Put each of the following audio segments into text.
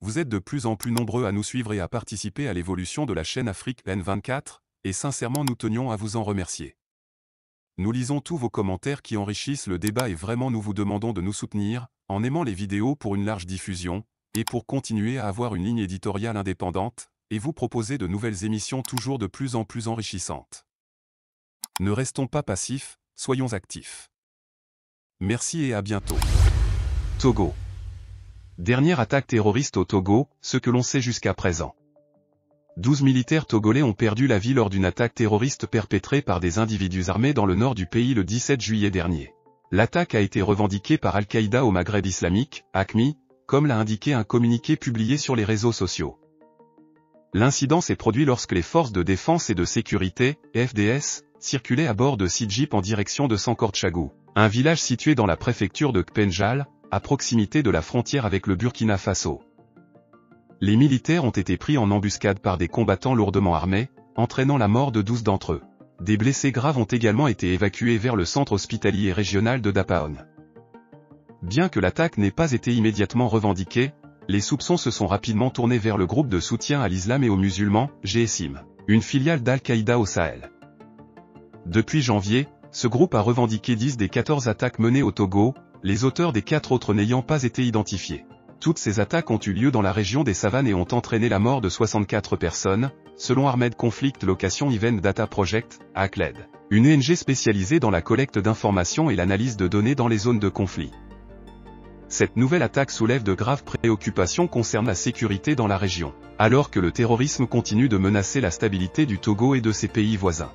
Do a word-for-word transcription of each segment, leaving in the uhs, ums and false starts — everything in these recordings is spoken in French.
Vous êtes de plus en plus nombreux à nous suivre et à participer à l'évolution de la chaîne Afrique N vingt-quatre, et sincèrement nous tenions à vous en remercier. Nous lisons tous vos commentaires qui enrichissent le débat et vraiment nous vous demandons de nous soutenir, en aimant les vidéos pour une large diffusion, et pour continuer à avoir une ligne éditoriale indépendante, et vous proposer de nouvelles émissions toujours de plus en plus enrichissantes. Ne restons pas passifs, soyons actifs. Merci et à bientôt. Togo. Dernière attaque terroriste au Togo, ce que l'on sait jusqu'à présent. douze militaires togolais ont perdu la vie lors d'une attaque terroriste perpétrée par des individus armés dans le nord du pays le dix-sept juillet dernier. L'attaque a été revendiquée par Al-Qaïda au Maghreb islamique, A Q M I, comme l'a indiqué un communiqué publié sur les réseaux sociaux. L'incident s'est produit lorsque les forces de défense et de sécurité, F D S, circulaient à bord de six jeeps en direction de Sankortchagou, un village situé dans la préfecture de Kpenjal, à proximité de la frontière avec le Burkina Faso. Les militaires ont été pris en embuscade par des combattants lourdement armés, entraînant la mort de douze d'entre eux. Des blessés graves ont également été évacués vers le centre hospitalier régional de Dapaon. Bien que l'attaque n'ait pas été immédiatement revendiquée, les soupçons se sont rapidement tournés vers le groupe de soutien à l'islam et aux musulmans, G S I M, une filiale d'Al-Qaïda au Sahel. Depuis janvier, ce groupe a revendiqué dix des quatorze attaques menées au Togo, les auteurs des quatre autres n'ayant pas été identifiés. Toutes ces attaques ont eu lieu dans la région des savanes et ont entraîné la mort de soixante-quatre personnes, selon Armed Conflict Location Event Data Project, A C L E D, une O N G spécialisée dans la collecte d'informations et l'analyse de données dans les zones de conflit. Cette nouvelle attaque soulève de graves préoccupations concernant la sécurité dans la région, alors que le terrorisme continue de menacer la stabilité du Togo et de ses pays voisins.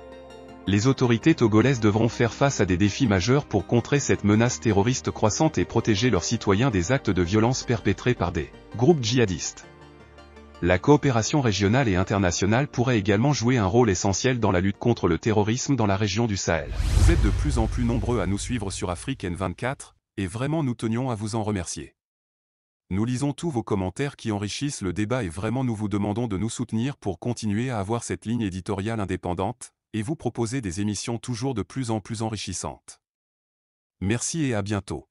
Les autorités togolaises devront faire face à des défis majeurs pour contrer cette menace terroriste croissante et protéger leurs citoyens des actes de violence perpétrés par des groupes djihadistes. La coopération régionale et internationale pourrait également jouer un rôle essentiel dans la lutte contre le terrorisme dans la région du Sahel. Vous êtes de plus en plus nombreux à nous suivre sur Afrique N vingt-quatre, et vraiment nous tenions à vous en remercier. Nous lisons tous vos commentaires qui enrichissent le débat et vraiment nous vous demandons de nous soutenir pour continuer à avoir cette ligne éditoriale indépendante, et vous proposer des émissions toujours de plus en plus enrichissantes. Merci et à bientôt.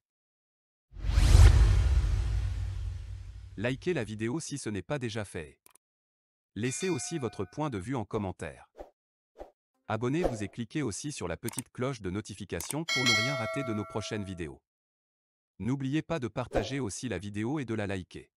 Likez la vidéo si ce n'est pas déjà fait. Laissez aussi votre point de vue en commentaire. Abonnez-vous et cliquez aussi sur la petite cloche de notification pour ne rien rater de nos prochaines vidéos. N'oubliez pas de partager aussi la vidéo et de la liker.